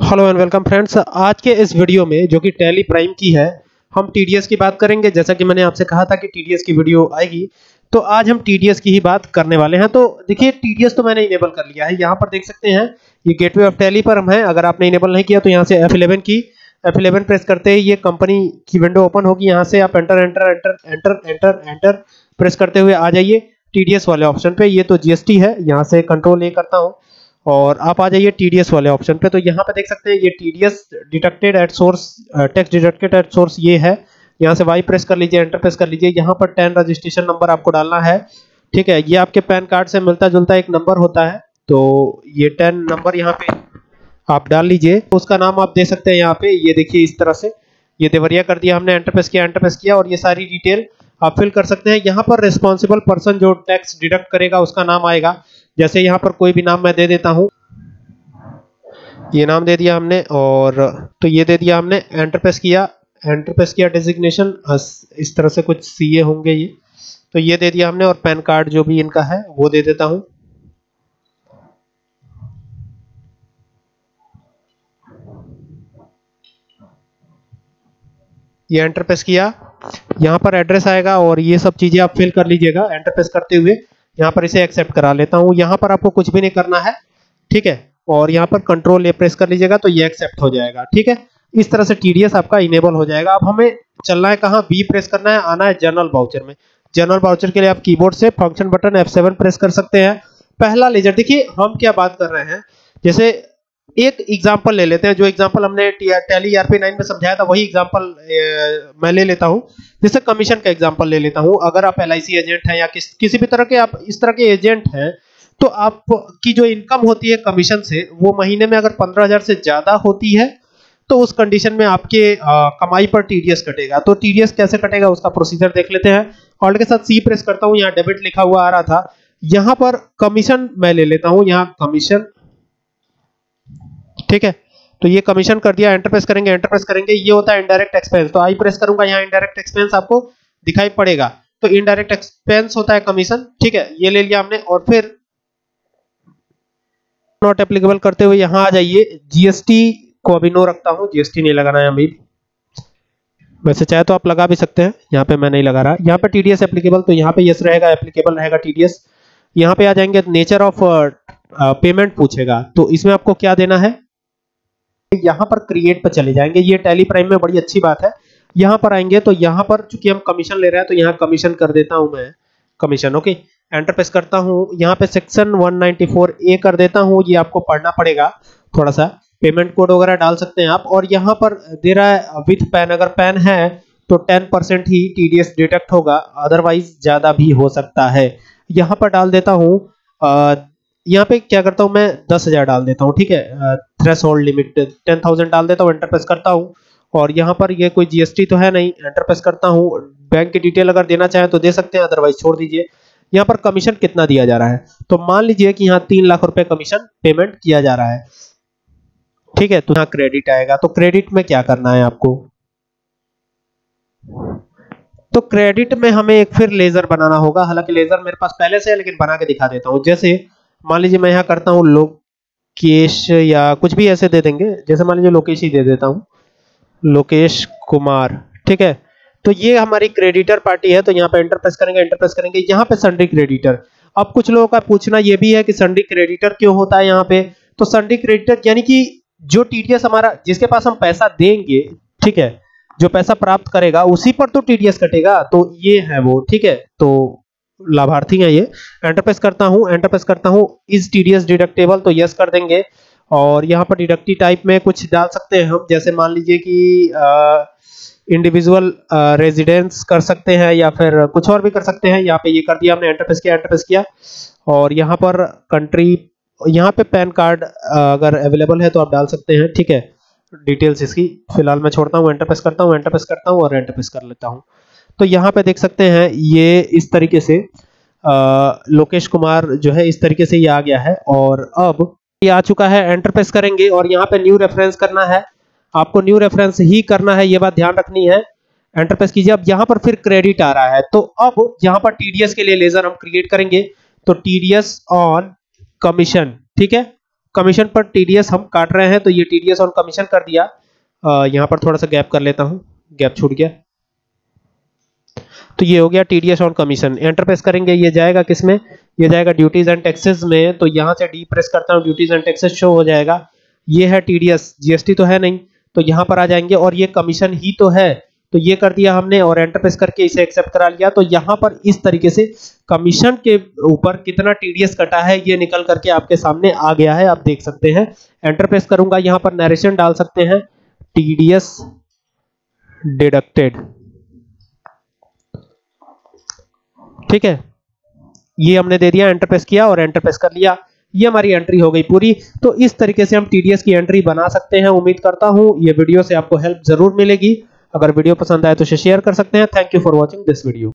Hello and welcome friends. आज के इस वीडियो में जो कि टैली प्राइम की है, हम टीडीएस की बात करेंगे। जैसा कि मैंने आपसे कहा था कि टीडीएस की वीडियो आएगी, तो आज हम टीडीएस की ही बात करने वाले हैं। तो देखिए, टीडीएस तो मैंने इनेबल कर लिया है। यहाँ पर देख सकते हैं ये गेटवे ऑफ टैली पर हम हैं। अगर आपने इनेबल नहीं किया तो यहाँ से F11 प्रेस करते ही ये कंपनी की विंडो ओपन होगी। यहाँ से आप enter enter enter enter enter enter press करते हुए आ जाइए टीडीएस वाले ऑप्शन पे। ये तो जीएसटी है, यहाँ से कंट्रोल ए करता हूँ और आप आ जाइए टीडीएस वाले ऑप्शन पे। तो यहाँ पे देख सकते हैं ये TDS deducted at source, tax deducted at source ये है। यहाँ से वाई प्रेस कर लीजिए, एंटर प्रेस कर लीजिए। यहाँ पर 10 रजिस्ट्रेशन नंबर आपको डालना है, ठीक है। ये आपके पैन कार्ड से मिलता जुलता एक नंबर होता है, तो ये 10 नंबर यहाँ पे आप डाल लीजिए। उसका नाम आप दे सकते हैं यहाँ पे, ये देखिए इस तरह से ये देवरिया कर दिया हमने। एंटर प्रेस किया और ये सारी डिटेल आप फिल कर सकते हैं। यहाँ पर रिस्पॉन्सिबल पर्सन जो टैक्स डिडक्ट करेगा उसका नाम आएगा। जैसे यहाँ पर कोई भी नाम मैं दे देता हूँ, ये नाम दे दिया हमने और तो ये दे दिया हमने। एंटर प्रेस किया डेजिग्नेशन इस तरह से कुछ सीए होंगे ये, तो ये दे दिया हमने। और पैन कार्ड जो भी इनका है वो दे देता हूँ। ये एंटर प्रेस किया, यहाँ पर एड्रेस आएगा और ये सब चीजें आप फिल कर लीजिएगा एंटर प्रेस करते हुए। यहाँ पर इसे एक्सेप्ट करा लेता हूँ। यहाँ पर आपको कुछ भी नहीं करना है, ठीक है। और यहाँ पर कंट्रोल ए प्रेस कर लीजिएगा तो ये एक्सेप्ट हो जाएगा, ठीक है। इस तरह से टीडीएस आपका इनेबल हो जाएगा। अब हमें चलना है कहाँ, बी प्रेस करना है, आना है जनरल वाउचर में। जनरल वाउचर के लिए आप कीबोर्ड से फंक्शन बटन F7 प्रेस कर सकते हैं। पहला लेजर, देखिए हम क्या बात कर रहे हैं, जैसे एक एग्जांपल ले लेते हैं। जो एग्जांपल हमने टैली ERP9 में समझाया था वही एग्जांपल मैं ले लेता हूं। जैसे कमीशन का एग्जांपल ले लेता हूं। अगर आप LIC एजेंट हैं या किसी भी तरह के आप इस तरह के एजेंट हैं, तो आपकी जो इनकम होती है कमीशन से, वो महीने में अगर 15,000 से ज्यादा होती है तो उस कंडीशन में आपके कमाई पर टीडीएस कटेगा। तो टीडीएस कैसे कटेगा उसका प्रोसीजर देख लेते हैं। ऑल्ट के साथ सी प्रेस करता हूं, यहाँ डेबिट लिखा हुआ आ रहा था, यहाँ पर कमीशन मैं ले लेता हूं, यहाँ कमीशन, ठीक है। तो ये कमीशन कर दिया। एंटर प्रेस करेंगे, ये होता है इनडायरेक्ट एक्सपेंस। तो आई प्रेस करूंगा, यहाँ इनडायरेक्ट एक्सपेंस आपको दिखाई पड़ेगा। तो इनडायरेक्ट एक्सपेंस होता है कमीशन, ठीक है। ये ले लिया हमने और फिर नॉट एप्लीकेबल करते हुए यहाँ आ जाइए। जीएसटी को अभी नो रखता हूँ, जीएसटी नहीं लगाना है अभी। वैसे चाहे तो आप लगा भी सकते हैं, यहाँ पे मैं नहीं लगा रहा। यहाँ पे टीडीएस एप्लीकेबल, तो यहाँ पे यस रहेगा, एप्लीकेबल रहेगा टीडीएस। यहाँ पे आ जाएंगे, नेचर ऑफ पेमेंट पूछेगा, तो इसमें आपको क्या देना है। यहाँ पर क्रिएट पर चले जाएंगे। ये टैली प्राइम में बड़ी अच्छी बात है। यहाँ पर आएंगे तो यहाँ पर चूंकि हम कमीशन ले रहे हैं तो यहाँ कमीशन कर देता हूं मैं, कमीशन, ओके। एंटर प्रेस करता हूं, यहाँ पे सेक्शन 194A कर देता हूं। ये आपको पढ़ना पड़ेगा थोड़ा सा, पेमेंट कोड वगैरह डाल सकते हैं आप। और यहाँ पर दे रहा है विथ पैन, अगर पैन है तो 10% ही टीडीएस डिडक्ट होगा, अदरवाइज ज्यादा भी हो सकता है। यहाँ पर डाल देता हूँ, यहाँ पे क्या करता हूँ मैं, 10,000 डाल देता हूँ, ठीक है। थ्रेशोल्ड लिमिट 10,000 डाल देता हूँ। एंटर प्रेस करता हूँ और यहाँ पर ये कोई जीएसटी तो है नहीं। एंटर प्रेस करता हूँ। बैंक की डिटेल अगर देना चाहें तो दे सकते हैं, अदरवाइज छोड़ दीजिए। यहाँ पर कमीशन कितना दिया जा रहा है, तो मान लीजिए कि यहाँ 3 लाख रुपए कमीशन पेमेंट किया जा रहा है, ठीक है। तो यहाँ क्रेडिट आएगा। तो क्रेडिट में क्या करना है आपको, तो क्रेडिट में हमें एक फिर लेजर बनाना होगा। हालांकि लेजर मेरे पास पहले से है, लेकिन बना के दिखा देता हूँ। जैसे मान लीजिए मैं यहाँ करता हूँ लोकेश, या कुछ भी ऐसे दे देंगे। जैसे मान लीजिए लोकेश ही दे देता हूँ, लोकेश कुमार, ठीक है। तो ये हमारी क्रेडिटर पार्टी है। तो यहाँ पे एंटर प्रेस करेंगे, यहाँ पे सन्ड्री क्रेडिटर। अब कुछ लोगों का पूछना ये भी है कि सन्ड्री क्रेडिटर क्यों होता है यहाँ पे। तो सन्ड्री क्रेडिटर यानी कि जो टीडीएस हमारा, जिसके पास हम पैसा देंगे, ठीक है, जो पैसा प्राप्त करेगा उसी पर तो टीडीएस कटेगा। तो ये है वो, ठीक है। तो लाभार्थी है ये। एंटर प्रेस करता हूं, इज टीडीएस डिडक्टेबल, तो यस कर देंगे। और यहाँ पर डिडक्टिव टाइप में कुछ डाल सकते हैं हम। जैसे मान लीजिए कि इंडिविजुअल रेजिडेंस कर सकते हैं, या फिर कुछ और भी कर सकते हैं। यहाँ पे ये कर दिया हमने। एंटर प्रेस किया और यहाँ पर कंट्री, यहाँ पे पैन कार्ड अगर अवेलेबल है तो आप डाल सकते हैं, ठीक है। डिटेल्स इसकी फिलहाल मैं छोड़ता हूँ। एंटर प्रेस करता हूँ और एंटर प्रेस कर लेता हूँ। तो यहाँ पे देख सकते हैं ये इस तरीके से लोकेश कुमार जो है इस तरीके से ये आ गया है। और अब ये आ चुका है। एंटर प्रेस करेंगे और यहाँ पे न्यू रेफरेंस करना है। आपको न्यू रेफरेंस ही करना है, ये बात ध्यान रखनी है। एंटर प्रेस कीजिए। अब यहाँ पर फिर क्रेडिट आ रहा है, तो अब यहाँ पर टीडीएस के लिए लेजर हम क्रिएट करेंगे। तो टीडीएस ऑन कमीशन, ठीक है। कमीशन पर टीडीएस हम काट रहे हैं, तो ये टीडीएस ऑन कमीशन कर दिया। यहाँ पर थोड़ा सा गैप कर लेता हूँ, गैप छूट गया। तो ये हो गया TDS on commission. Enter press करेंगे, ये जाएगा किसमें, ये जाएगा ड्यूटीज एंड टैक्सेस में। तो यहाँ से डी प्रेस करता हूँ, ड्यूटीज एंड टैक्सेस शो हो जाएगा। ये है टीडीएस, जीएसटी तो है नहीं, तो यहाँ पर आ जाएंगे और ये कमीशन ही तो है, तो ये कर दिया हमने और एंटर प्रेस करके इसे एक्सेप्ट करा लिया। तो यहाँ पर इस तरीके से कमीशन के ऊपर कितना टीडीएस कटा है ये निकल करके आपके सामने आ गया है, आप देख सकते हैं। एंटर प्रेस करूंगा, यहाँ पर नरेशन डाल सकते हैं, टीडीएस डिडक्टेड, ठीक है, ये हमने दे दिया। एंटर प्रेस किया और एंटर प्रेस कर लिया, ये हमारी एंट्री हो गई पूरी। तो इस तरीके से हम टीडीएस की एंट्री बना सकते हैं। उम्मीद करता हूं ये वीडियो से आपको हेल्प जरूर मिलेगी। अगर वीडियो पसंद आए तो शेयर कर सकते हैं। Thank you for watching this video.